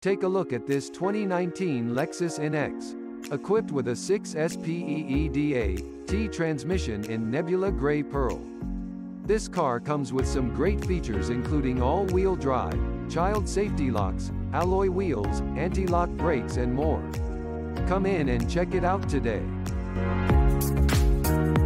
Take a look at this 2019 Lexus NX. Equipped with a 6-speeda-T transmission in Nebula Gray Pearl. This car comes with some great features including all-wheel drive, child safety locks, alloy wheels, anti-lock brakes and more. Come in and check it out today.